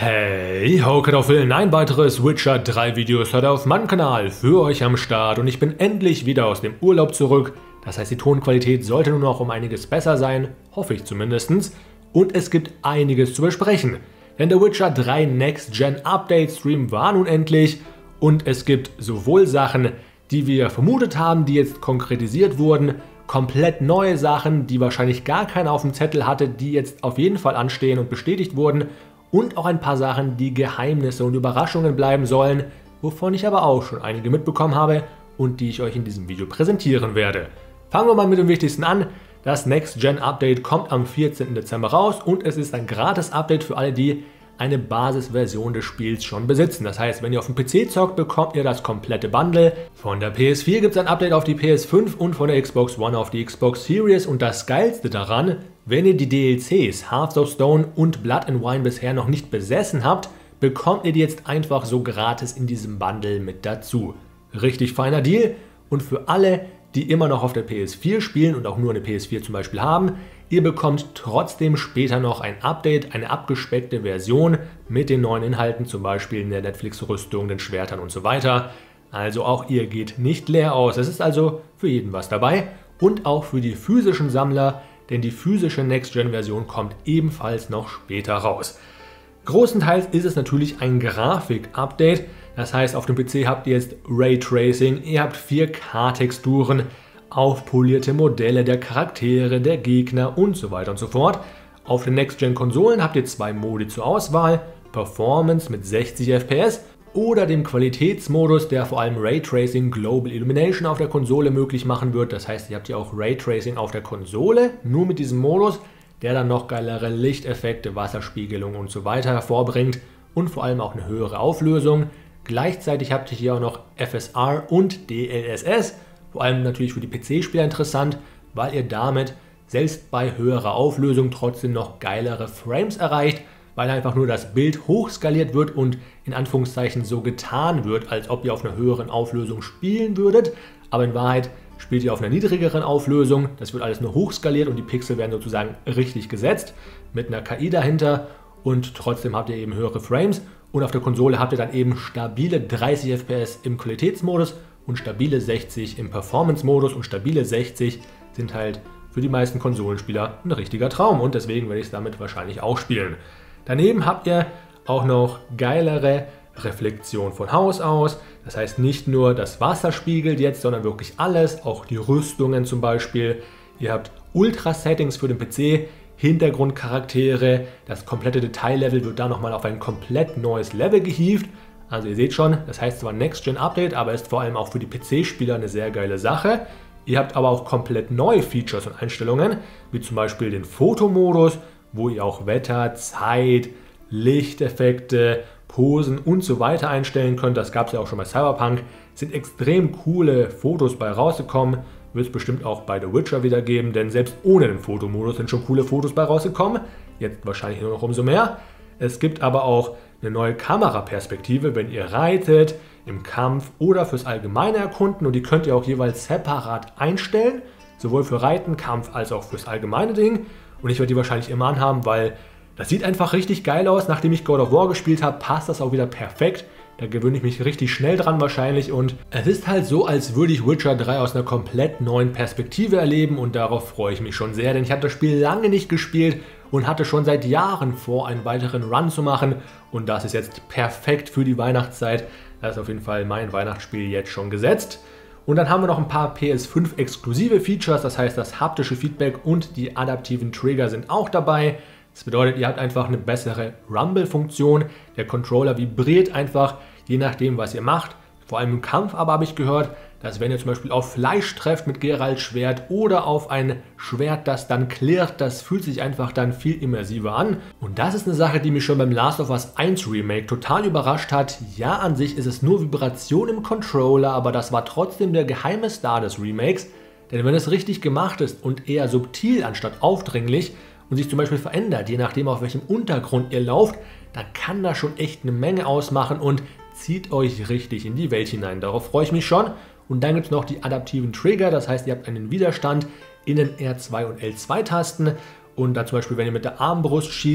Hey, ho Kartoffeln, ein weiteres Witcher 3 Videos heute auf meinem Kanal für euch am Start und ich bin endlich wieder aus dem Urlaub zurück. Das heißt, die Tonqualität sollte nur noch um einiges besser sein, hoffe ich zumindest. Und es gibt einiges zu besprechen, denn der Witcher 3 Next Gen Update Stream war nun endlich und es gibt sowohl Sachen, die wir vermutet haben, die jetzt konkretisiert wurden, komplett neue Sachen, die wahrscheinlich gar keiner auf dem Zettel hatte, die jetzt auf jeden Fall anstehen und bestätigt wurden. Und auch ein paar Sachen, die Geheimnisse und Überraschungen bleiben sollen, wovon ich aber auch schon einige mitbekommen habe und die ich euch in diesem Video präsentieren werde. Fangen wir mal mit dem Wichtigsten an. Das Next Gen Update kommt am 14. Dezember raus und es ist ein gratis Update für alle, die eine Basisversion des Spiels schon besitzen. Das heißt, wenn ihr auf dem PC zockt, bekommt ihr das komplette Bundle. Von der PS4 gibt es ein Update auf die PS5 und von der Xbox One auf die Xbox Series. Und das Geilste daran, wenn ihr die DLCs Hearts of Stone und Blood and Wine bisher noch nicht besessen habt, bekommt ihr die jetzt einfach so gratis in diesem Bundle mit dazu. Richtig feiner Deal und für alle, die immer noch auf der PS4 spielen und auch nur eine PS4 zum Beispiel haben, ihr bekommt trotzdem später noch ein Update, eine abgespeckte Version mit den neuen Inhalten, zum Beispiel in der Netflix-Rüstung, den Schwertern und so weiter. Also auch ihr geht nicht leer aus. Es ist also für jeden was dabei und auch für die physischen Sammler, denn die physische Next-Gen-Version kommt ebenfalls noch später raus. Großenteils ist es natürlich ein Grafik-Update, das heißt, auf dem PC habt ihr jetzt Raytracing, ihr habt 4K-Texturen, aufpolierte Modelle der Charaktere, der Gegner und so weiter und so fort. Auf den Next-Gen-Konsolen habt ihr zwei Modi zur Auswahl, Performance mit 60 FPS oder dem Qualitätsmodus, der vor allem Raytracing Global Illumination auf der Konsole möglich machen wird. Das heißt, ihr habt ja auch Raytracing auf der Konsole, nur mit diesem Modus, der dann noch geilere Lichteffekte, Wasserspiegelung und so weiter hervorbringt und vor allem auch eine höhere Auflösung. Gleichzeitig habt ihr hier auch noch FSR und DLSS, vor allem natürlich für die PC-Spieler interessant, weil ihr damit selbst bei höherer Auflösung trotzdem noch geilere Frames erreicht, weil einfach nur das Bild hochskaliert wird und in Anführungszeichen so getan wird, als ob ihr auf einer höheren Auflösung spielen würdet, aber in Wahrheit spielt ihr auf einer niedrigeren Auflösung, das wird alles nur hochskaliert und die Pixel werden sozusagen richtig gesetzt mit einer KI dahinter und trotzdem habt ihr eben höhere Frames und auf der Konsole habt ihr dann eben stabile 30 FPS im Qualitätsmodus und stabile 60 im Performance-Modus und stabile 60 sind halt für die meisten Konsolenspieler ein richtiger Traum und deswegen werde ich es damit wahrscheinlich auch spielen. Daneben habt ihr auch noch geilere Reflexion von Haus aus, das heißt nicht nur das Wasser spiegelt jetzt, sondern wirklich alles, auch die Rüstungen zum Beispiel. Ihr habt Ultra-Settings für den PC, Hintergrundcharaktere, das komplette Detaillevel wird da nochmal auf ein komplett neues Level gehievt. Also ihr seht schon, das heißt zwar Next Gen Update, aber ist vor allem auch für die PC-Spieler eine sehr geile Sache. Ihr habt aber auch komplett neue Features und Einstellungen, wie zum Beispiel den Fotomodus, wo ihr auch Wetter, Zeit, Lichteffekte, Posen und so weiter einstellen könnt. Das gab es ja auch schon bei Cyberpunk. Es sind extrem coole Fotos bei rausgekommen. Wird es bestimmt auch bei The Witcher wieder geben, denn selbst ohne den Fotomodus sind schon coole Fotos bei rausgekommen. Jetzt wahrscheinlich nur noch umso mehr. Es gibt aber auch eine neue Kameraperspektive, wenn ihr reitet, im Kampf oder fürs allgemeine Erkunden und die könnt ihr auch jeweils separat einstellen, sowohl für Reiten, Kampf als auch fürs allgemeine Ding. Und ich werde die wahrscheinlich immer anhaben, weil das sieht einfach richtig geil aus. Nachdem ich God of War gespielt habe, passt das auch wieder perfekt. Da gewöhne ich mich richtig schnell dran wahrscheinlich und es ist halt so, als würde ich Witcher 3 aus einer komplett neuen Perspektive erleben und darauf freue ich mich schon sehr, denn ich habe das Spiel lange nicht gespielt und hatte schon seit Jahren vor, einen weiteren Run zu machen und das ist jetzt perfekt für die Weihnachtszeit. Das ist auf jeden Fall mein Weihnachtsspiel jetzt schon gesetzt. Und dann haben wir noch ein paar PS5 exklusive Features, das heißt das haptische Feedback und die adaptiven Trigger sind auch dabei. Das bedeutet, ihr habt einfach eine bessere Rumble-Funktion. Der Controller vibriert einfach, je nachdem, was ihr macht. Vor allem im Kampf aber habe ich gehört, dass wenn ihr zum Beispiel auf Fleisch trefft mit Geralts Schwert oder auf ein Schwert, das dann klirrt, das fühlt sich einfach dann viel immersiver an. Und das ist eine Sache, die mich schon beim Last of Us 1 Remake total überrascht hat. Ja, an sich ist es nur Vibration im Controller, aber das war trotzdem der geheime Star des Remakes. Denn wenn es richtig gemacht ist und eher subtil anstatt aufdringlich, und sich zum Beispiel verändert, je nachdem auf welchem Untergrund ihr lauft, dann kann das schon echt eine Menge ausmachen und zieht euch richtig in die Welt hinein. Darauf freue ich mich schon. Und dann gibt es noch die adaptiven Trigger, das heißt, ihr habt einen Widerstand in den R2 und L2 Tasten und dann zum Beispiel, wenn ihr mit der Armbrust schießt,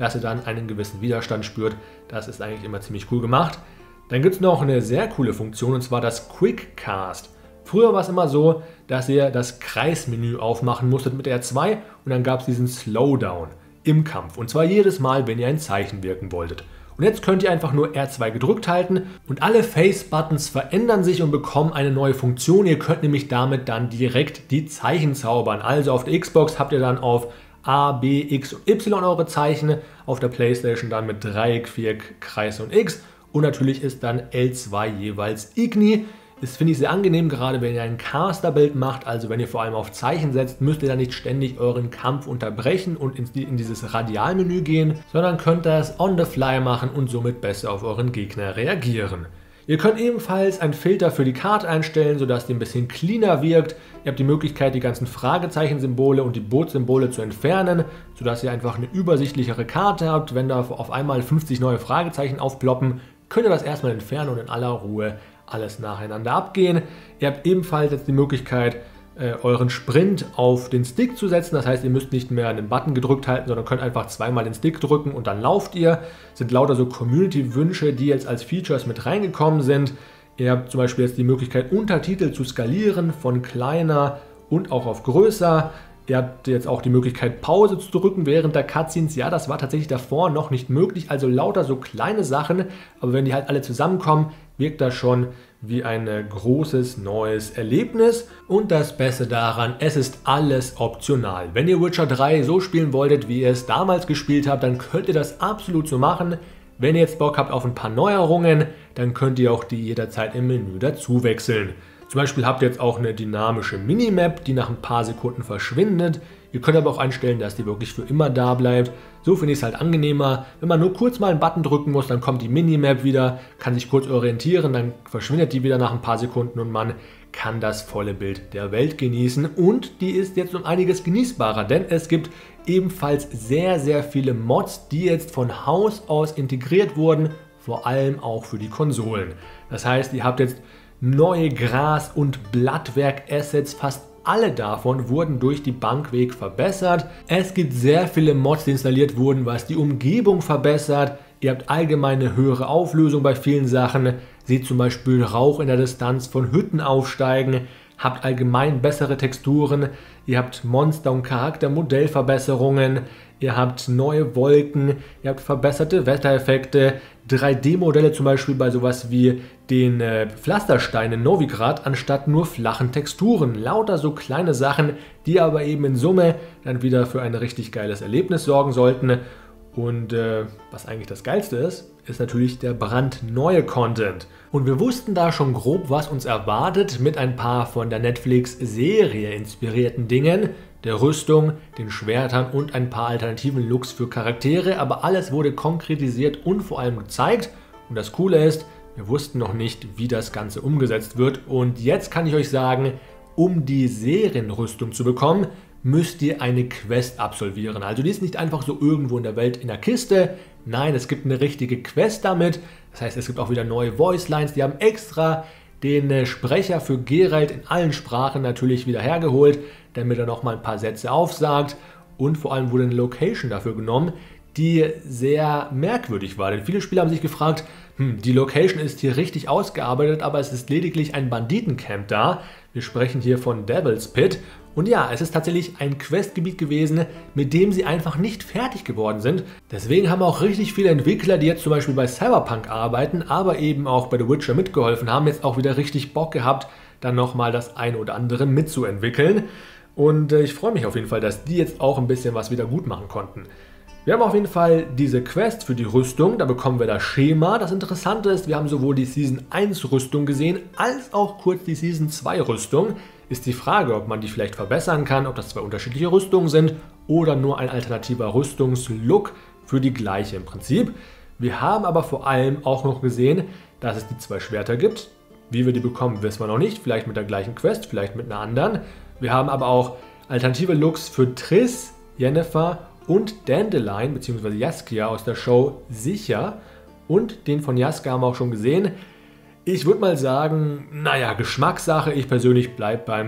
dass ihr dann einen gewissen Widerstand spürt. Das ist eigentlich immer ziemlich cool gemacht. Dann gibt es noch eine sehr coole Funktion, und zwar das Quick Cast. Früher war es immer so, dass ihr das Kreismenü aufmachen musstet mit R2 und dann gab es diesen Slowdown im Kampf. Und zwar jedes Mal, wenn ihr ein Zeichen wirken wolltet. Und jetzt könnt ihr einfach nur R2 gedrückt halten und alle Face-Buttons verändern sich und bekommen eine neue Funktion. Ihr könnt nämlich damit dann direkt die Zeichen zaubern. Also auf der Xbox habt ihr dann auf A, B, X und Y eure Zeichen, auf der Playstation dann mit Dreieck, Viereck, Kreis und X und natürlich ist dann L2 jeweils Igni. Das finde ich sehr angenehm, gerade wenn ihr ein Caster-Bild macht, also wenn ihr vor allem auf Zeichen setzt, müsst ihr dann nicht ständig euren Kampf unterbrechen und in dieses Radialmenü gehen, sondern könnt das on the fly machen und somit besser auf euren Gegner reagieren. Ihr könnt ebenfalls einen Filter für die Karte einstellen, sodass die ein bisschen cleaner wirkt. Ihr habt die Möglichkeit, die ganzen Fragezeichen-Symbole und die Boot-Symbole zu entfernen, sodass ihr einfach eine übersichtlichere Karte habt. Wenn da auf einmal 50 neue Fragezeichen aufploppen, könnt ihr das erstmal entfernen und in aller Ruhe alles nacheinander abgehen. Ihr habt ebenfalls jetzt die Möglichkeit, euren Sprint auf den Stick zu setzen. Das heißt, ihr müsst nicht mehr einen Button gedrückt halten, sondern könnt einfach zweimal den Stick drücken und dann lauft ihr. Das sind lauter so Community-Wünsche, die jetzt als Features mit reingekommen sind. Ihr habt zum Beispiel jetzt die Möglichkeit, Untertitel zu skalieren von kleiner und auch auf größer. Ihr habt jetzt auch die Möglichkeit, Pause zu drücken während der Cutscenes. Ja, das war tatsächlich davor noch nicht möglich. Also lauter so kleine Sachen. Aber wenn die halt alle zusammenkommen, wirkt das schon wie ein großes neues Erlebnis. Und das Beste daran, es ist alles optional. Wenn ihr Witcher 3 so spielen wolltet, wie ihr es damals gespielt habt, dann könnt ihr das absolut so machen. Wenn ihr jetzt Bock habt auf ein paar Neuerungen, dann könnt ihr auch die jederzeit im Menü dazu wechseln. Zum Beispiel habt ihr jetzt auch eine dynamische Minimap, die nach ein paar Sekunden verschwindet. Ihr könnt aber auch einstellen, dass die wirklich für immer da bleibt. So finde ich es halt angenehmer. Wenn man nur kurz mal einen Button drücken muss, dann kommt die Minimap wieder, kann sich kurz orientieren, dann verschwindet die wieder nach ein paar Sekunden und man kann das volle Bild der Welt genießen. Und die ist jetzt um einiges genießbarer, denn es gibt ebenfalls sehr, sehr viele Mods, die jetzt von Haus aus integriert wurden, vor allem auch für die Konsolen. Das heißt, ihr habt jetzt neue Gras- und Blattwerk-Assets, fast alle davon wurden durch die Bank weg verbessert. Es gibt sehr viele Mods, die installiert wurden, was die Umgebung verbessert. Ihr habt allgemeine höhere Auflösung bei vielen Sachen. Seht zum Beispiel Rauch in der Distanz von Hütten aufsteigen. Habt allgemein bessere Texturen. Ihr habt Monster- und Charaktermodellverbesserungen. Ihr habt neue Wolken. Ihr habt verbesserte Wettereffekte. 3D-Modelle zum Beispiel bei sowas wie den Pflastersteinen in Novigrad anstatt nur flachen Texturen. Lauter so kleine Sachen, die aber eben in Summe dann wieder für ein richtig geiles Erlebnis sorgen sollten. Und was eigentlich das Geilste ist, ist natürlich der brandneue Content. Und wir wussten da schon grob, was uns erwartet mit ein paar von der Netflix-Serie inspirierten Dingen, der Rüstung, den Schwertern und ein paar alternativen Looks für Charaktere, aber alles wurde konkretisiert und vor allem gezeigt. Und das Coole ist, wir wussten noch nicht, wie das Ganze umgesetzt wird. Und jetzt kann ich euch sagen, um die Serienrüstung zu bekommen, müsst ihr eine Quest absolvieren. Also die ist nicht einfach so irgendwo in der Welt in der Kiste. Nein, es gibt eine richtige Quest damit. Das heißt, es gibt auch wieder neue Voicelines. Die haben extra den Sprecher für Geralt in allen Sprachen natürlich wieder hergeholt, damit er nochmal ein paar Sätze aufsagt. Und vor allem wurde eine Location dafür genommen, die sehr merkwürdig war. Denn viele Spieler haben sich gefragt, die Location ist hier richtig ausgearbeitet, aber es ist lediglich ein Banditencamp da. Wir sprechen hier von Devil's Pit. Und ja, es ist tatsächlich ein Questgebiet gewesen, mit dem sie einfach nicht fertig geworden sind. Deswegen haben auch richtig viele Entwickler, die jetzt zum Beispiel bei Cyberpunk arbeiten, aber eben auch bei The Witcher mitgeholfen haben, jetzt auch wieder richtig Bock gehabt, dann nochmal das ein oder andere mitzuentwickeln. Und ich freue mich auf jeden Fall, dass die jetzt auch ein bisschen was wieder gut machen konnten. Wir haben auf jeden Fall diese Quest für die Rüstung, da bekommen wir das Schema. Das Interessante ist, wir haben sowohl die Season 1 Rüstung gesehen, als auch kurz die Season 2 Rüstung. Ist die Frage, ob man die vielleicht verbessern kann, ob das zwei unterschiedliche Rüstungen sind oder nur ein alternativer Rüstungslook für die gleiche im Prinzip. Wir haben aber vor allem auch noch gesehen, dass es die zwei Schwerter gibt. Wie wir die bekommen, wissen wir noch nicht. Vielleicht mit der gleichen Quest, vielleicht mit einer anderen. Wir haben aber auch alternative Looks für Triss, Yennefer und Dandelion bzw. Jaskia aus der Show sicher. Und den von Jaska haben wir auch schon gesehen. Ich würde mal sagen, naja, Geschmackssache. Ich persönlich bleibe beim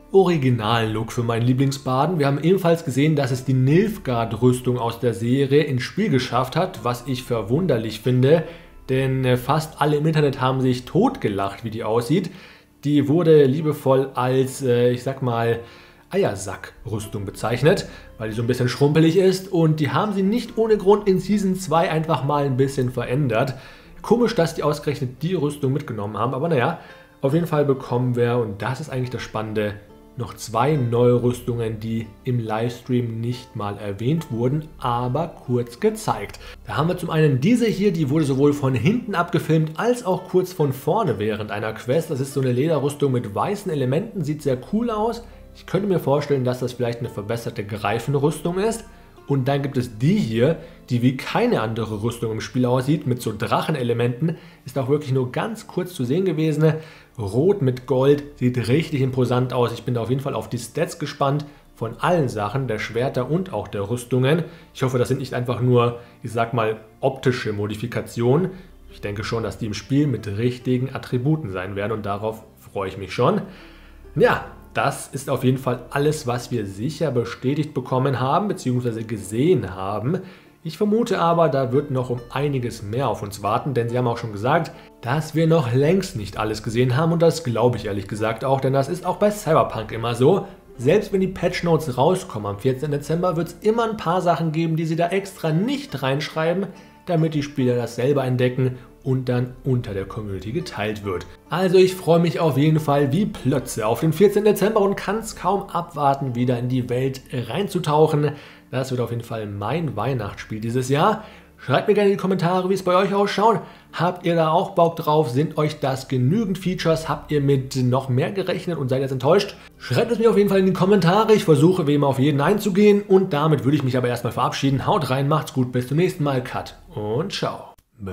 Original-Look für meinen Lieblingsbaden. Wir haben ebenfalls gesehen, dass es die Nilfgaard-Rüstung aus der Serie ins Spiel geschafft hat, was ich verwunderlich finde, denn fast alle im Internet haben sich totgelacht, wie die aussieht. Die wurde liebevoll als, ich sag mal, Eiersack-Rüstung bezeichnet, weil die so ein bisschen schrumpelig ist, und die haben sie nicht ohne Grund in Season 2 einfach mal ein bisschen verändert. Komisch, dass die ausgerechnet die Rüstung mitgenommen haben, aber naja, auf jeden Fall bekommen wir, und das ist eigentlich das Spannende, noch 2 neue Rüstungen, die im Livestream nicht mal erwähnt wurden, aber kurz gezeigt. Da haben wir zum einen diese hier, die wurde sowohl von hinten abgefilmt als auch kurz von vorne während einer Quest. Das ist so eine Lederrüstung mit weißen Elementen, sieht sehr cool aus. Ich könnte mir vorstellen, dass das vielleicht eine verbesserte Greifenrüstung ist. Und dann gibt es die hier, die wie keine andere Rüstung im Spiel aussieht, mit so Drachenelementen. Ist auch wirklich nur ganz kurz zu sehen gewesen. Rot mit Gold, sieht richtig imposant aus. Ich bin da auf jeden Fall auf die Stats gespannt von allen Sachen, der Schwerter und auch der Rüstungen. Ich hoffe, das sind nicht einfach nur, ich sag mal, optische Modifikationen. Ich denke schon, dass die im Spiel mit richtigen Attributen sein werden, und darauf freue ich mich schon. Ja, das ist auf jeden Fall alles, was wir sicher bestätigt bekommen haben bzw. gesehen haben. Ich vermute aber, da wird noch um einiges mehr auf uns warten, denn sie haben auch schon gesagt, dass wir noch längst nicht alles gesehen haben, und das glaube ich ehrlich gesagt auch, denn das ist auch bei Cyberpunk immer so. Selbst wenn die Patch Notes rauskommen am 14. Dezember, wird es immer ein paar Sachen geben, die sie da extra nicht reinschreiben, damit die Spieler das selber entdecken und dann unter der Community geteilt wird. Also ich freue mich auf jeden Fall wie Plötze auf den 14. Dezember und kann es kaum abwarten, wieder in die Welt reinzutauchen. Das wird auf jeden Fall mein Weihnachtsspiel dieses Jahr. Schreibt mir gerne in die Kommentare, wie es bei euch ausschaut. Habt ihr da auch Bock drauf? Sind euch das genügend Features? Habt ihr mit noch mehr gerechnet und seid jetzt enttäuscht? Schreibt es mir auf jeden Fall in die Kommentare. Ich versuche wie immer auf jeden einzugehen. Und damit würde ich mich aber erstmal verabschieden. Haut rein, macht's gut, bis zum nächsten Mal. Cut und ciao.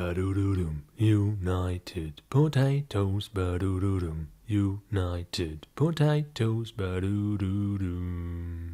United Potatoes, United Potatoes,